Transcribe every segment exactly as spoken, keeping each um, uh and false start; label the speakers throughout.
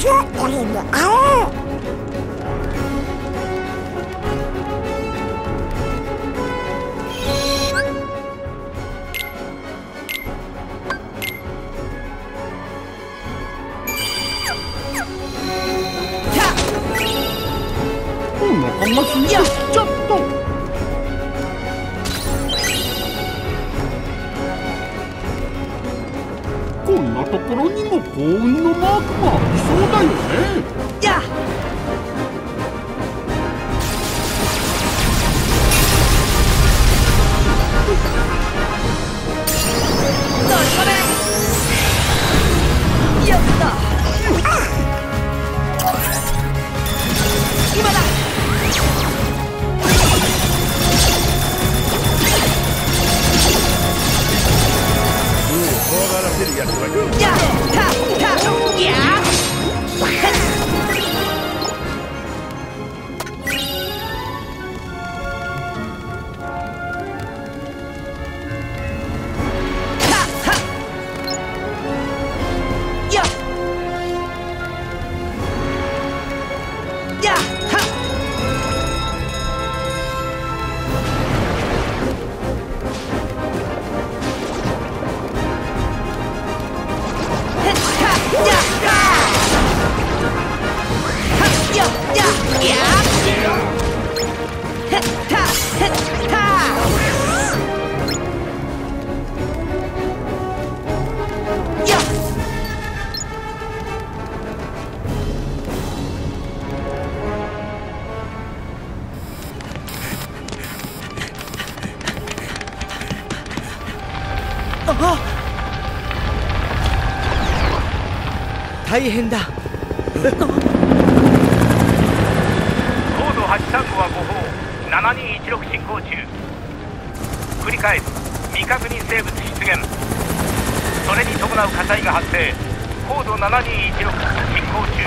Speaker 1: 腹がすいてきちゃった。こんなところにも幸運のマークがありそうだよね。
Speaker 2: やっやった今だ
Speaker 3: 怖がらせるやつはいる。
Speaker 2: やったたや大変だ。
Speaker 4: コードはちさんごは誤報ななにいちろく進行中。繰り返す未確認生物出現。それに伴う火災が発生。コードななにいちろく進行中。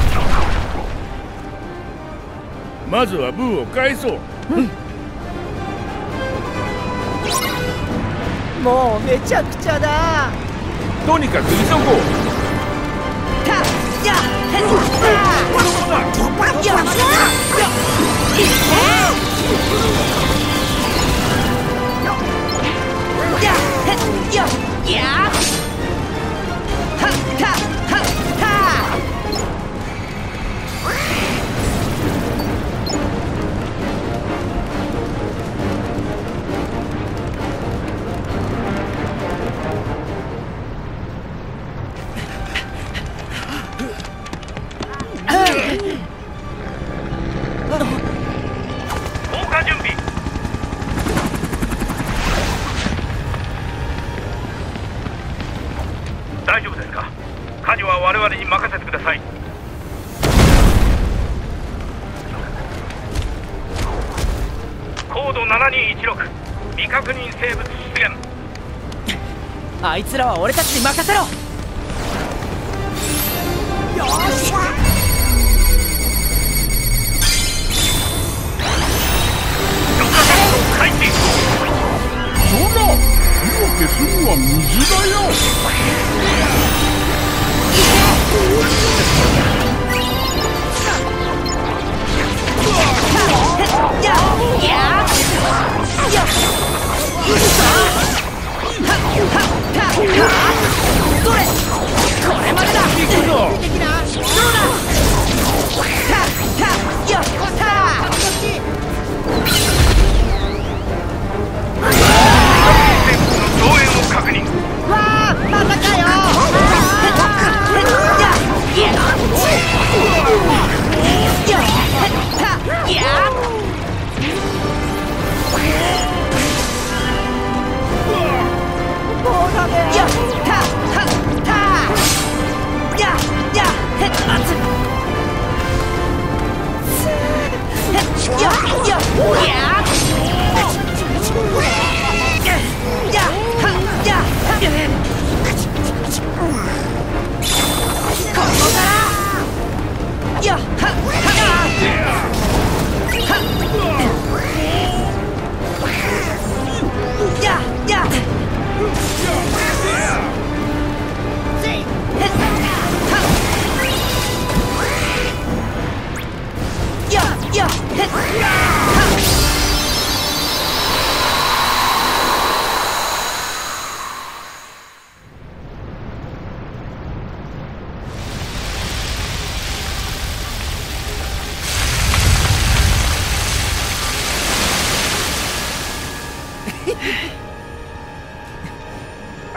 Speaker 3: まずはブーを返そう。
Speaker 2: うん、もうめちゃくちゃだ。
Speaker 3: とにかく急ごう。
Speaker 2: やっ
Speaker 4: 大丈夫ですか。火事は我々に任せてください。コードななにいちろく未確認生物出現。
Speaker 2: あいつらは俺たちに任せろ。よし
Speaker 4: 開始。
Speaker 1: そうだ、火を消すには水だよ。
Speaker 2: どれ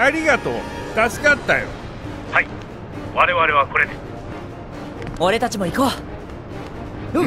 Speaker 3: ありがとう。助かったよ。
Speaker 4: はい、我々はこれで。
Speaker 2: 俺たちも行こう。うん、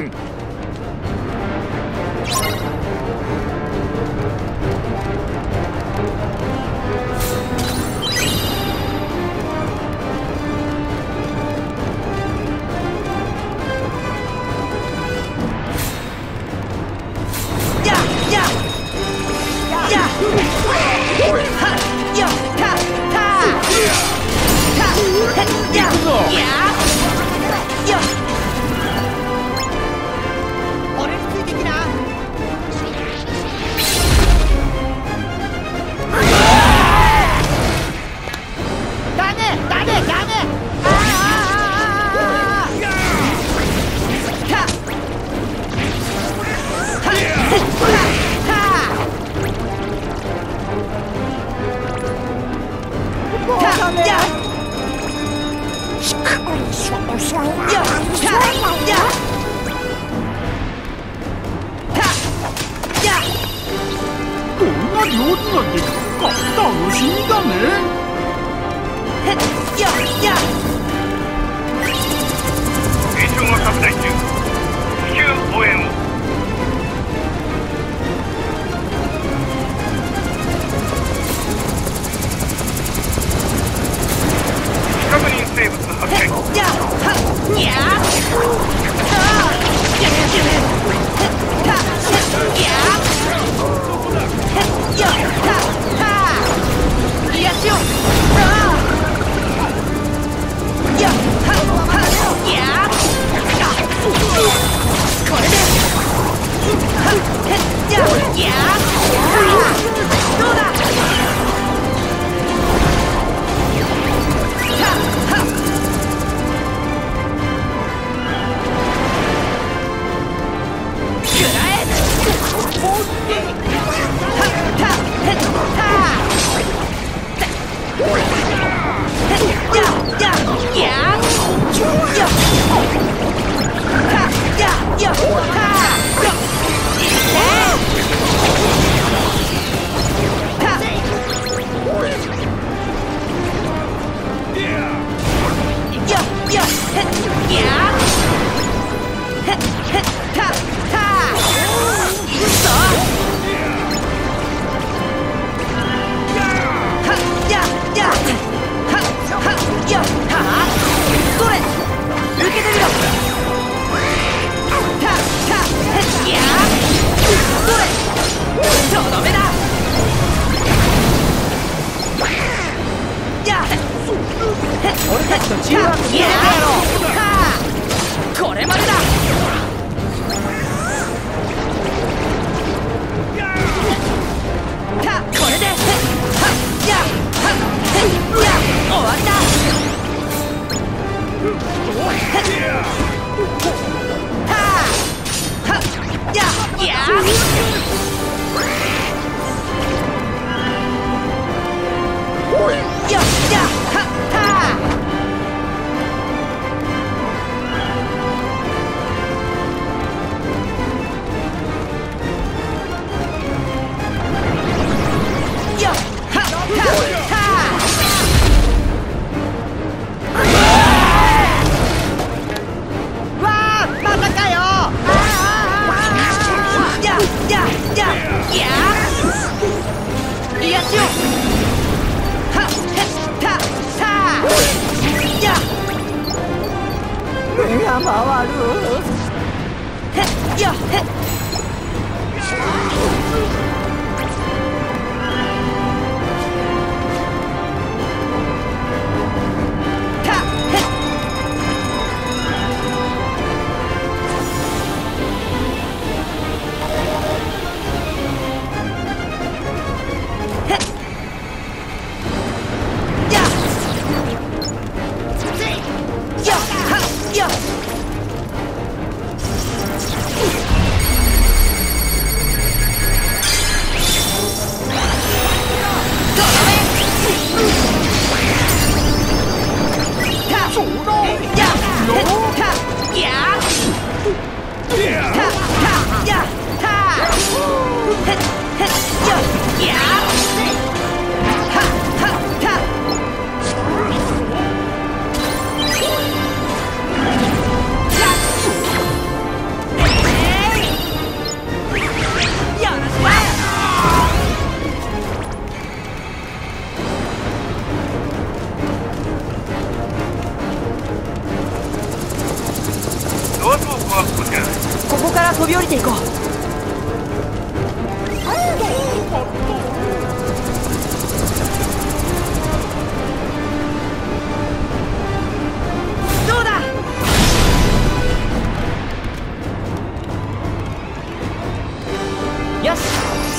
Speaker 5: 俺についてきな。ダメダメダメ。ああ。
Speaker 1: どんな料理ができるか楽しみだね。
Speaker 4: 名称が拡大中。至急応援を。未確認生物発見。
Speaker 2: 俺たちとチームワーク見せてやろう。これまでだ。これで終わりだ。 目が回る。 から飛び降りていこう。どうだ。よし。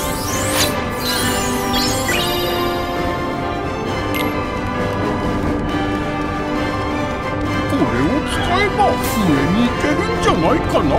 Speaker 1: これを使えば上に行けるんじゃないかな。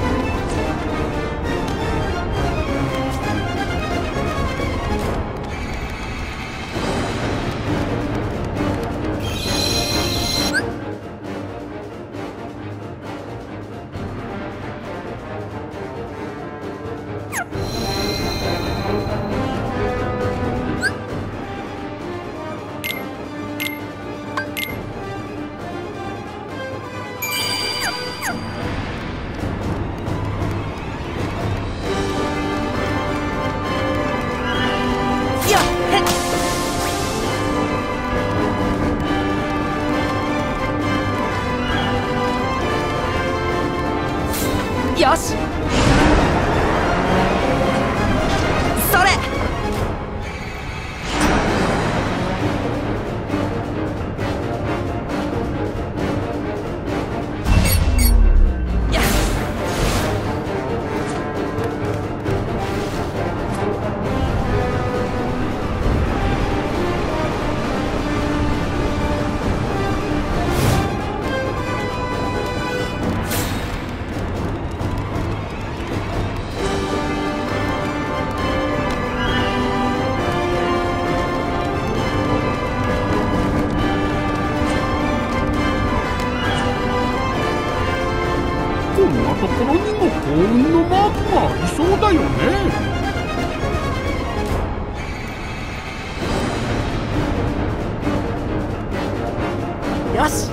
Speaker 2: よし。それ。やっ。
Speaker 1: こんなところにも幸運のマークがありそうだよね。
Speaker 2: よし。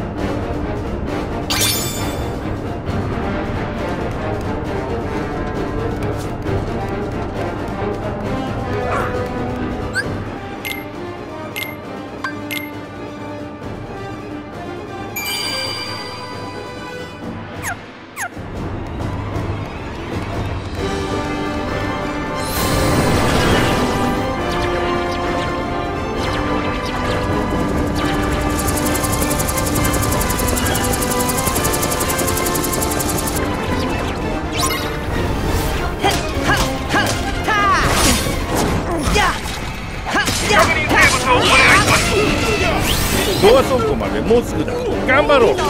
Speaker 3: ドア倉庫までもうすぐだ。頑張ろう。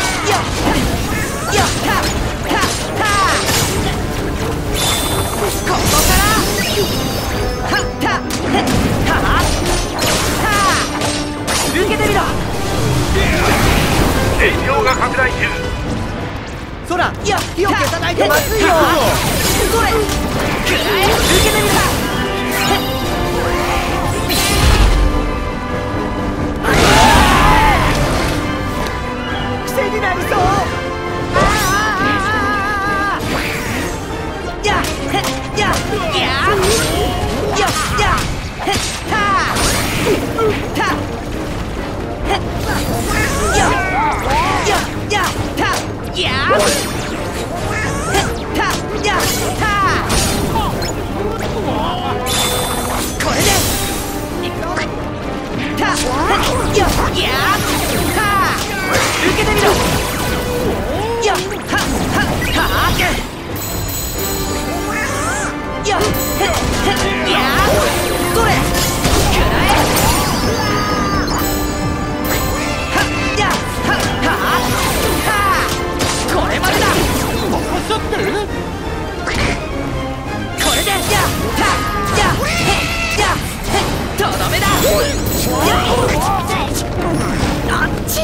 Speaker 4: 影響が拡大中。
Speaker 2: そら、いや、火を消さないとまずいよ。それ、くらえ、受けてみた。癖になりそう。や、へ、や、や、や、や、へ、た、た、へ、や、や、や、た、や、へ、た、や、た。これで、た、や、や、た。受けてみろ。やっはっはっはっやっへっへっやっそれくらえはっやっはっはっはこれまでだ。
Speaker 1: 任せて。
Speaker 2: これでやっはっやっへっやっへっとどめだ。やっあっち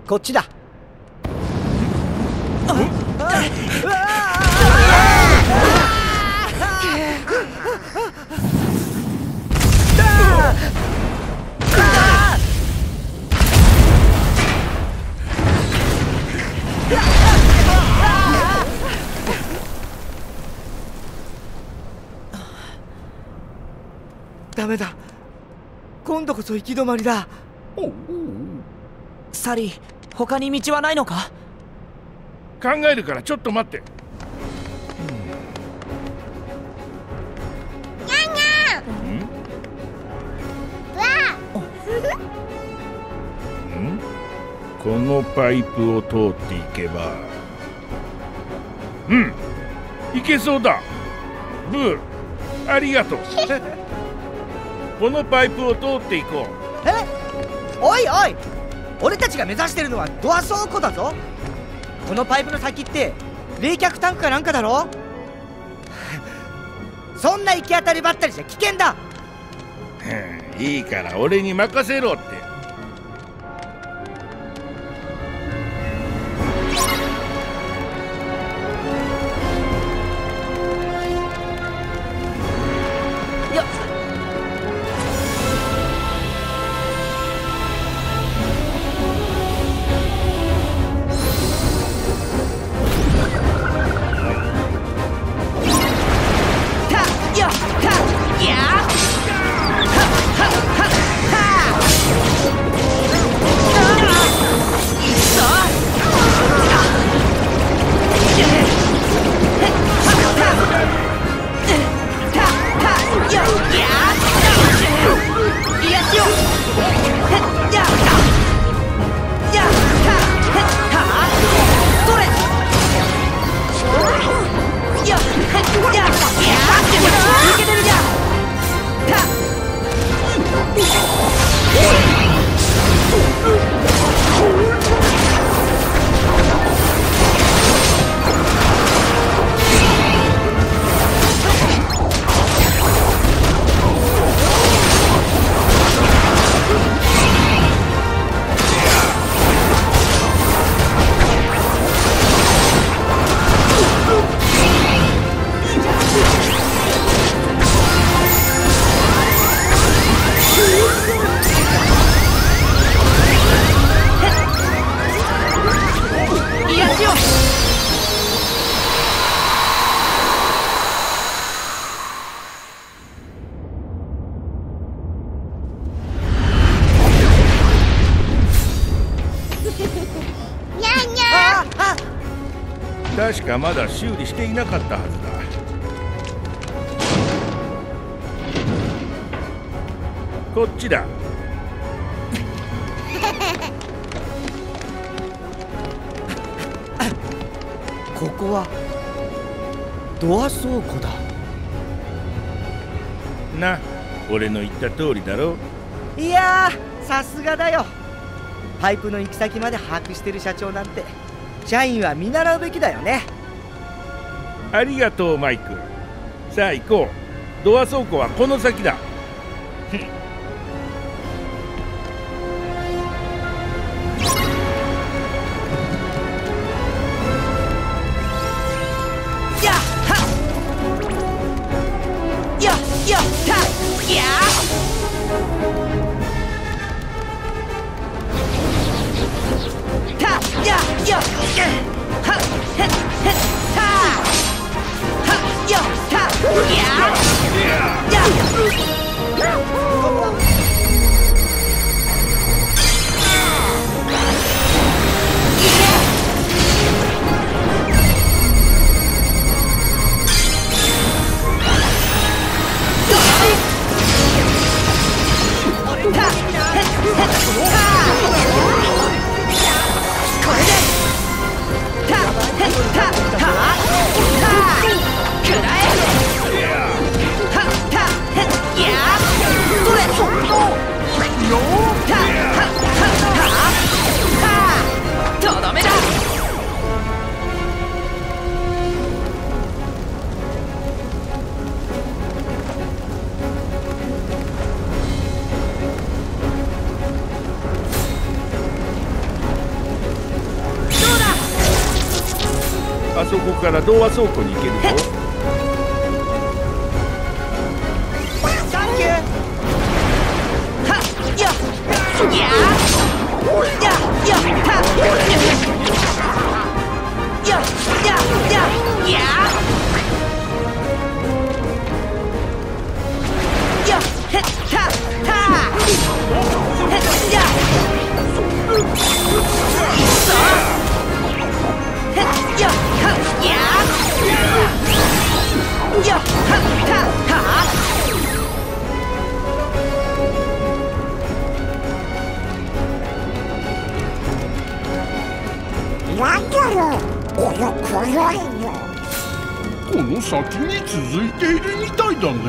Speaker 5: こっちだ。ダメだ、今度こそ行き止まりだ。
Speaker 2: サリー、他に道はないのか？
Speaker 3: 考えるからちょっと待って。
Speaker 6: にゃんにゃん。
Speaker 3: ん？ん？このパイプを通っていけば、うん、いけそうだ。ブー、ありがとう。このパイプを通っていこう。
Speaker 5: え？おいおい、俺たちが目指してるのはドア倉庫だぞ。このパイプの先って冷却タンクかなんかだろ。そんな行き当たりばったりじゃ危険だ。
Speaker 3: いいから俺に任せろって。確かまだ修理していなかったはずだ。こっちだ。
Speaker 5: ここはドア倉庫だ
Speaker 3: な。俺の言った通りだろ。
Speaker 5: いやー、さすがだよ。パイプの行き先まで把握してる社長なんて社員は見習うべきだよね。
Speaker 3: ありがとうマイク。さあ行こう。ドア倉庫はこの先だ。
Speaker 2: くらえ
Speaker 3: とこから童話倉庫に行けるぞ。
Speaker 5: サンキュー。
Speaker 2: はっややややはっやややややへっははへっやさあへっやはややははは
Speaker 6: なんだろう、このこよいの。
Speaker 1: この先に続いているみたいだね。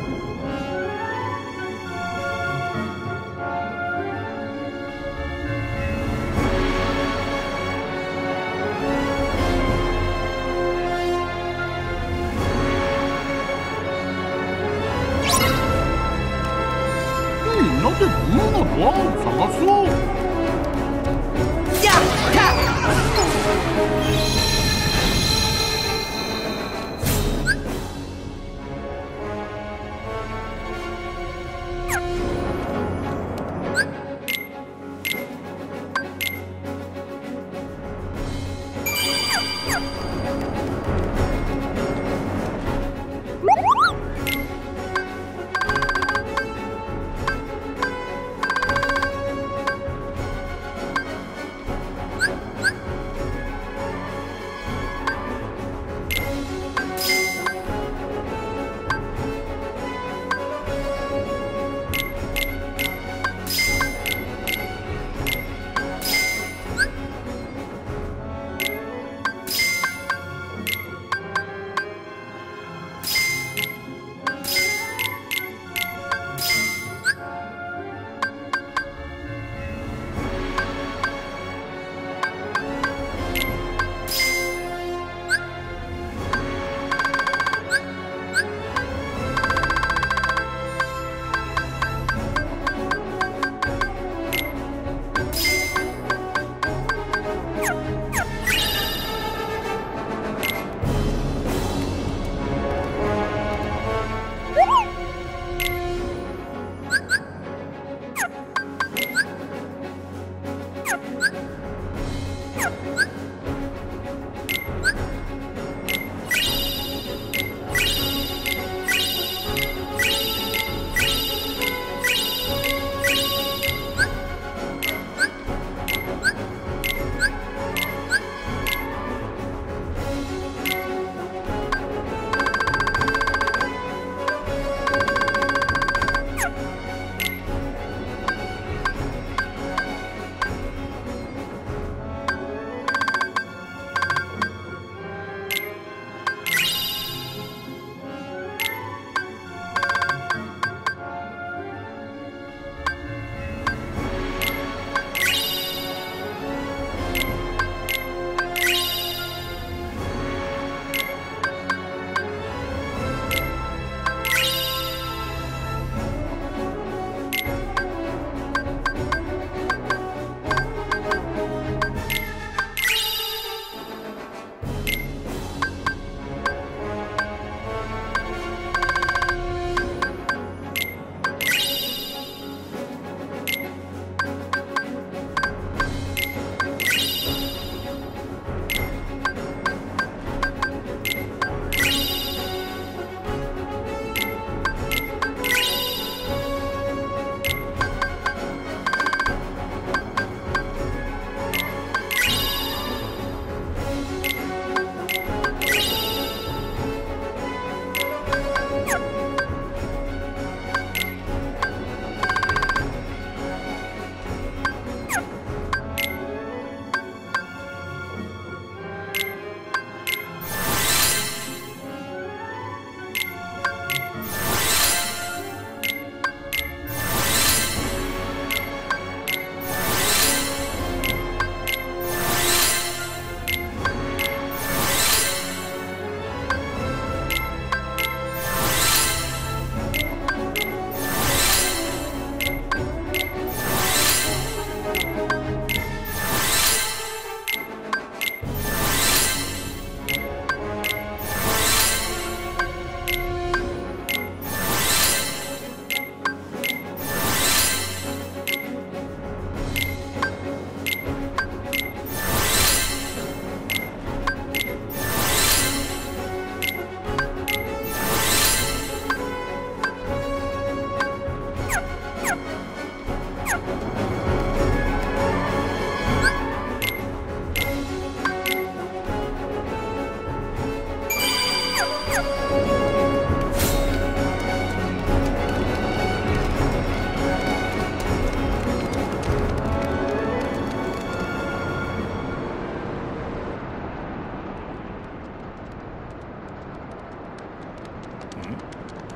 Speaker 1: みんなでブーのドアを探そう。
Speaker 2: やった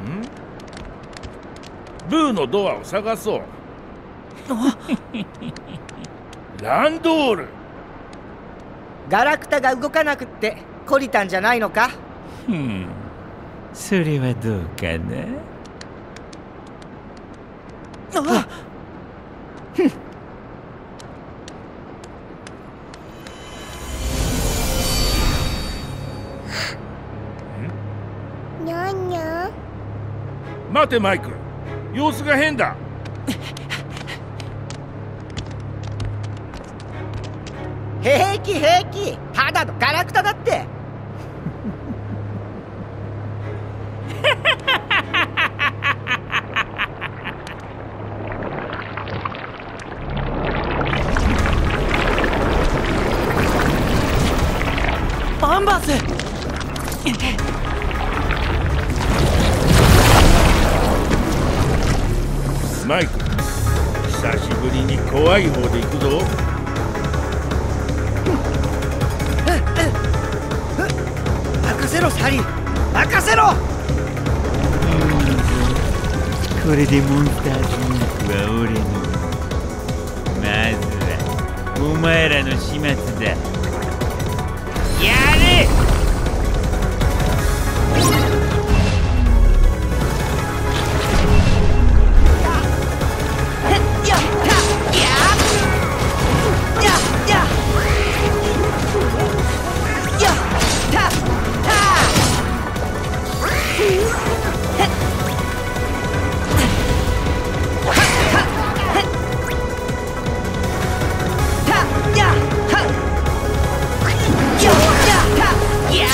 Speaker 3: ブーのドアを探そう。ランドール。
Speaker 5: ガラクタが動かなくって懲りたんじゃないのか。
Speaker 7: ふん、それはどうかな。
Speaker 5: あふん
Speaker 6: にゃんにゃん。
Speaker 3: 待てマイク、様子が変だ。
Speaker 5: 平気平気、ただのガラクタだって。
Speaker 2: アンバース。
Speaker 3: マイク、久しぶりに怖い方で行くぞ。
Speaker 5: 任せろサリー、任せろ。
Speaker 7: これでモンスターズインクは俺の。まずはお前らの始末だ。やれ。
Speaker 2: や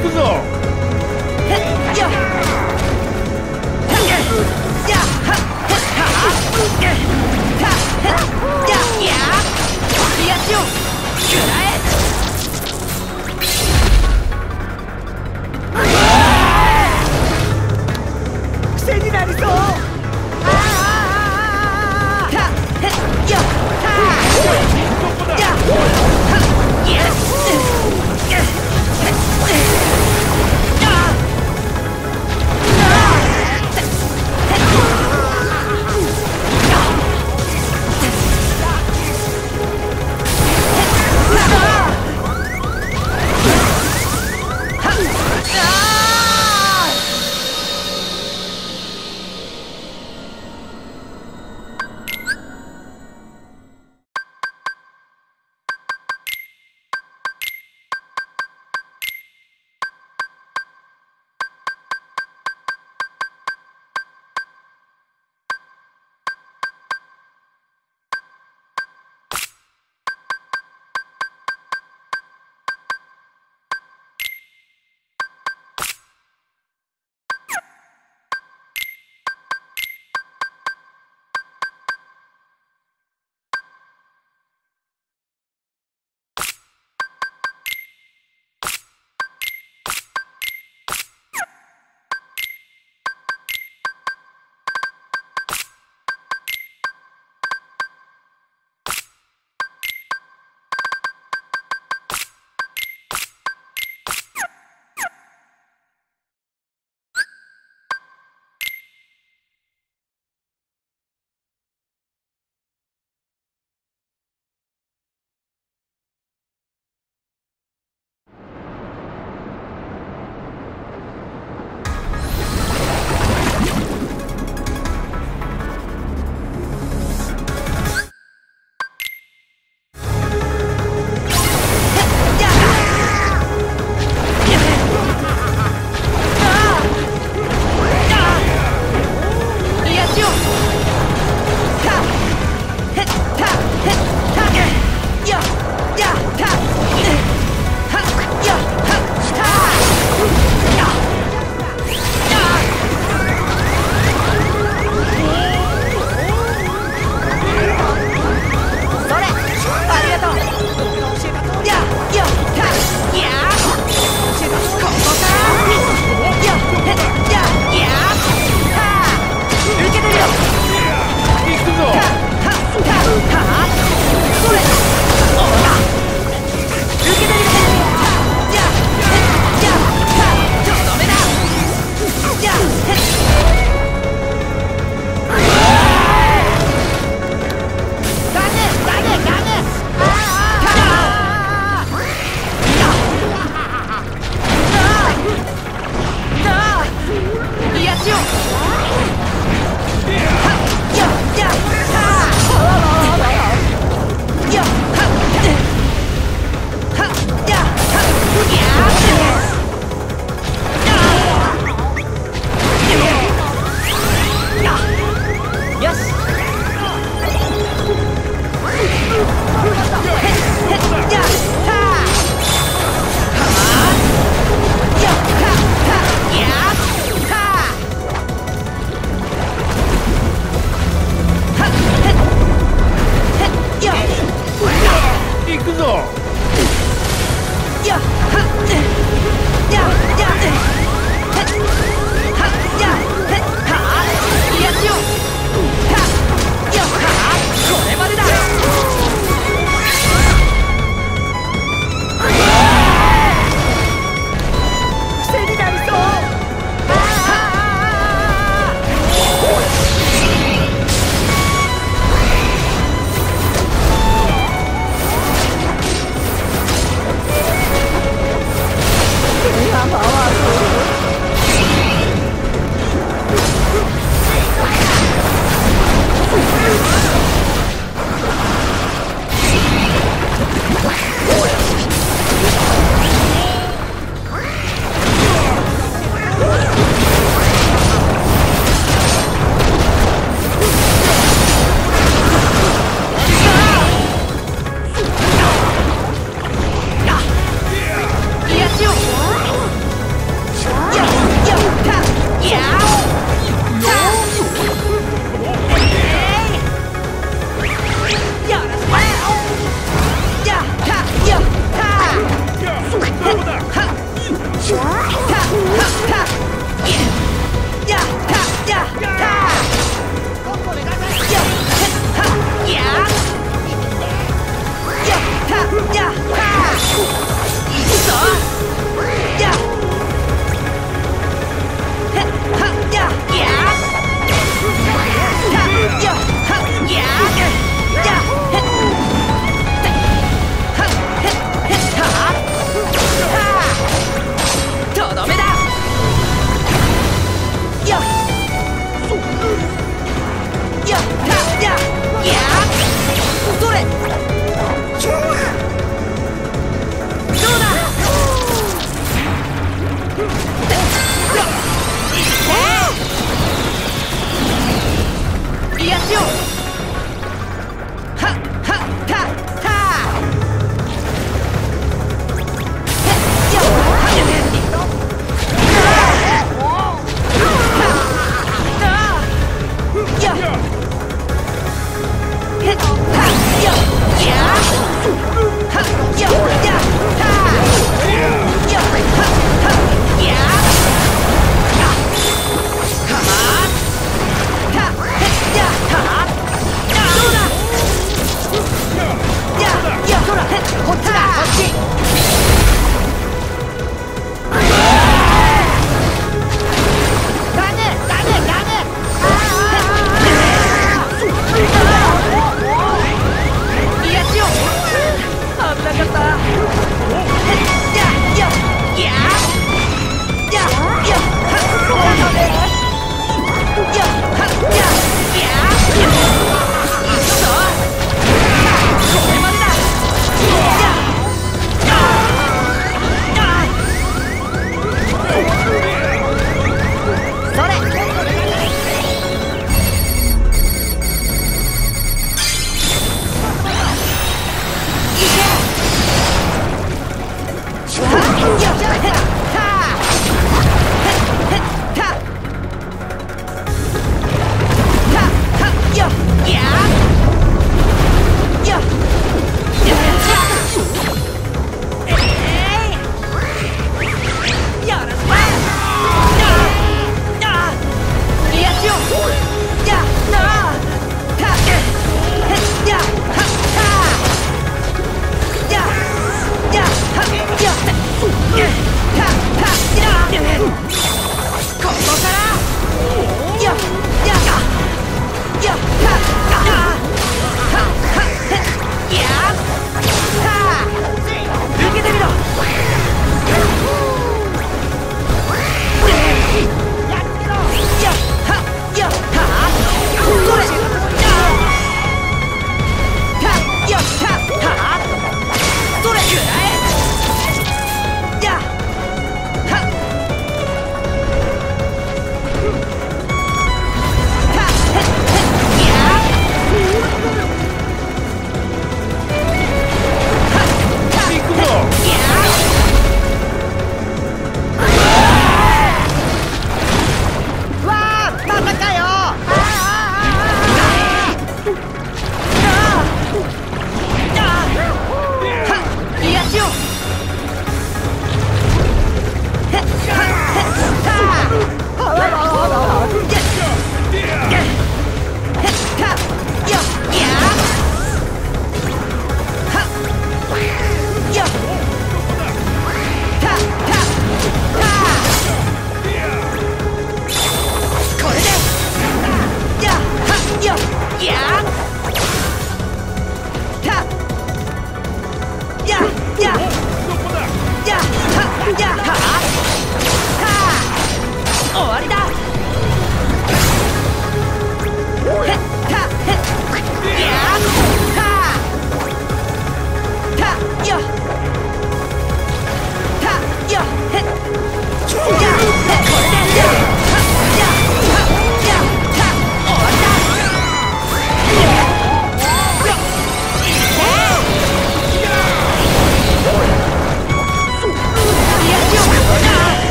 Speaker 3: くぞ。
Speaker 2: へっやっやっやっはっはっやっやっやっリアクション食らえ。
Speaker 5: 癖になりそう。
Speaker 2: あ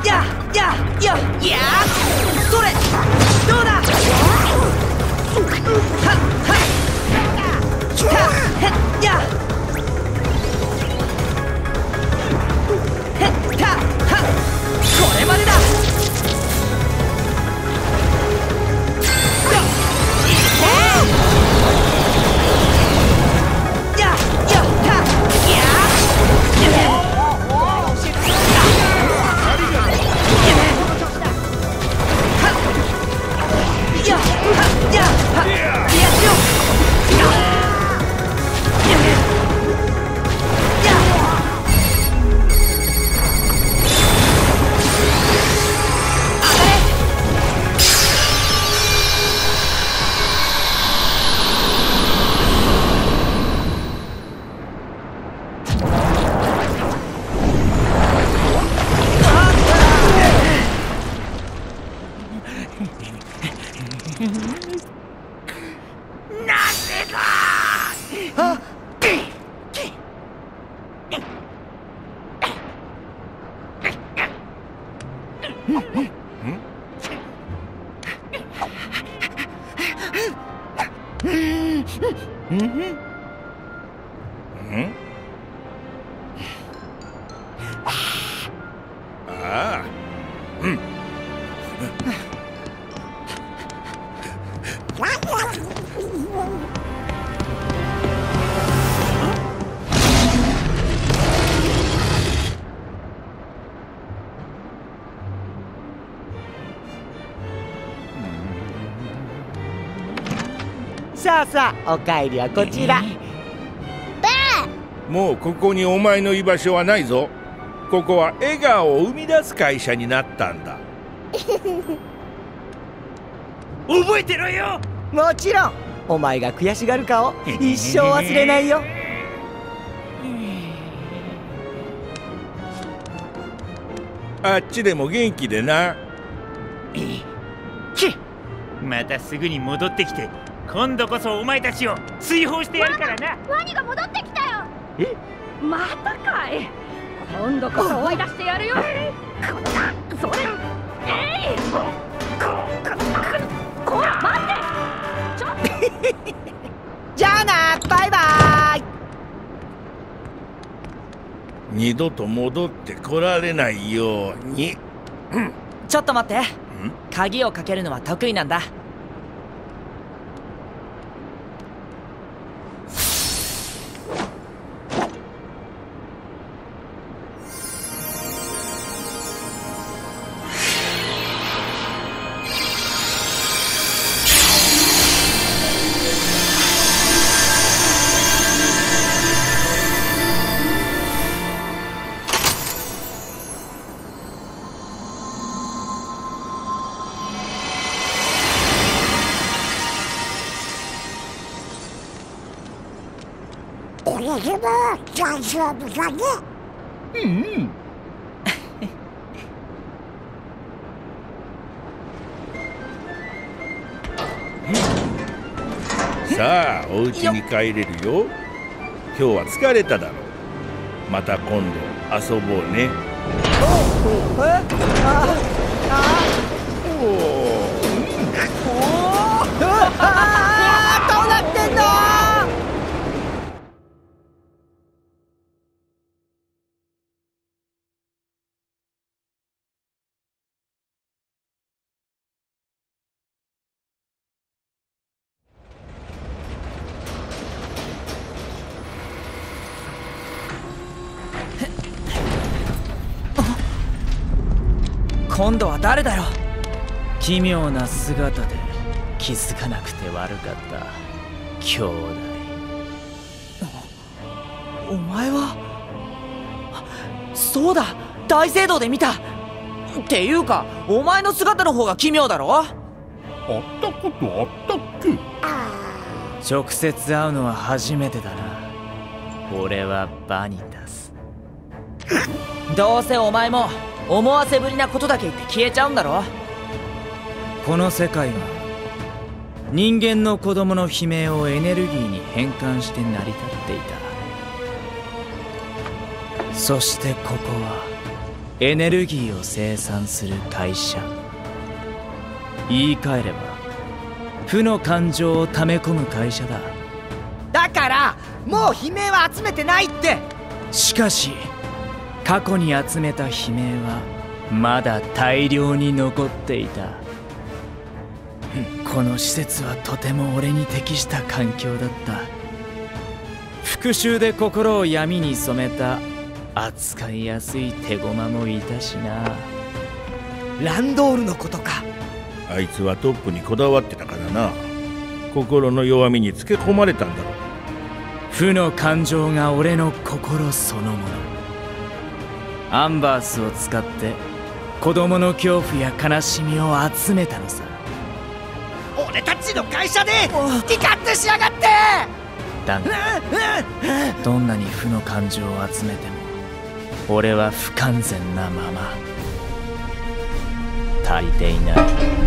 Speaker 2: ややややそれどうだはっはっきたやへったはっこれまでだ
Speaker 3: ああ、うん。
Speaker 5: さあさあ、お帰りはこちら。
Speaker 3: もうここにお前の居場所はないぞ。ここは笑顔を生み出す会社になったんだ。
Speaker 7: 覚えてろよ。
Speaker 5: もちろん、お前が悔しがる顔一生忘れないよ。
Speaker 3: あっちでも元気でな。
Speaker 7: またすぐに戻ってきて、今度こそお前たちを追放してやるからな。
Speaker 8: ワニが戻ってきたよ。
Speaker 5: え、
Speaker 8: またかい。今度こそ追い出してやるよ。それえいこら待ってちょっと
Speaker 5: じゃあな、バイバイ。
Speaker 3: 二度と戻ってこられないように。
Speaker 2: ちょっと待って。鍵をかけるのは得意なんだ。
Speaker 6: これでも大丈夫だね。
Speaker 1: うん。
Speaker 3: さあ、お家に帰れるよ。今日は疲れただろう。また今度遊ぼうね。
Speaker 5: おえああ
Speaker 3: おお。
Speaker 5: ああどうなってんの。
Speaker 2: 今度は誰だよ。奇妙な姿で気づかなくて悪かった兄弟。お前は。そうだ、大聖堂で見た。っていうかお前の姿の方が奇妙だろ。
Speaker 1: 会ったことあったっけ。
Speaker 2: 直接会うのは初めてだな。俺はバニタス。どうせお前も思わせぶりなことだけ言って消えちゃうんだろ。この世界は人間の子供の悲鳴をエネルギーに変換して成り立っていた。そしてここは
Speaker 9: エネルギーを生産する会社。言い換えれば負の感情を溜め込む会社だ。
Speaker 5: だからもう悲鳴は集めてないって。
Speaker 9: しかし過去に集めた悲鳴はまだ大量に残っていた。この施設はとても俺に適した環境だった。復讐で心を闇に染めた扱いやすい手駒もいたしな。
Speaker 5: ランドールのことか。
Speaker 3: あいつはトップにこだわってたからな。心の弱みにつけ込まれたんだろう。
Speaker 9: 負の感情が俺の心そのもの。アンバースを使って子供の恐怖や悲しみを集めたのさ。
Speaker 5: 俺たちの会社で好き勝手しやがって。
Speaker 9: だがどんなに負の感情を集めても俺は不完全なまま。足りていない。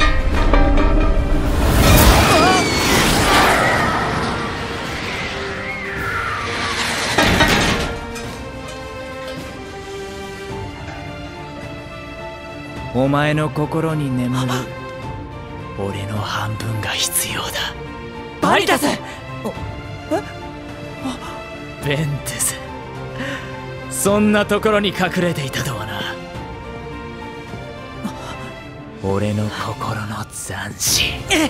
Speaker 9: お前の心に眠る俺の半分が必要だ。
Speaker 5: バリタス。
Speaker 9: ベンテス、そんなところに隠れていたとはな。俺の心の残滓。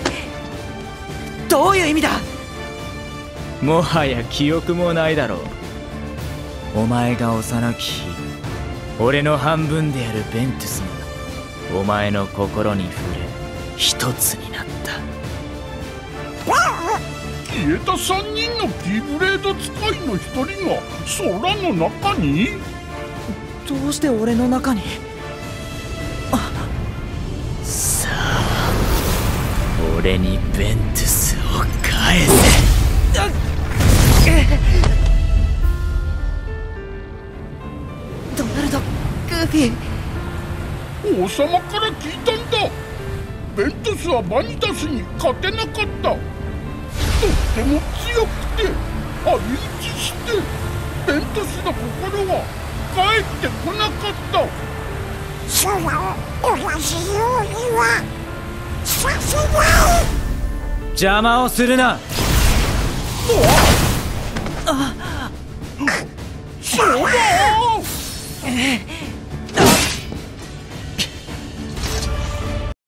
Speaker 5: どういう意味だ。
Speaker 9: もはや記憶もないだろう。お前が幼き日、俺の半分であるベントゥスがお前の心に触れ一つになった。
Speaker 1: 消えたさんにんのキーブレード使いのひとりが空の中に。
Speaker 9: どうして俺の中に。あ、さあ俺にベントゥスを返せ。
Speaker 5: ドナルド・グーフィー。
Speaker 1: 王様から聞いたんだ。ベントスはバニタスに勝てなかった。とっても強くて相打ちしてベントスの心は帰ってこなかった。
Speaker 6: 空を同じようにはさせない。
Speaker 9: 邪魔をするな。
Speaker 1: あっ、そうだ。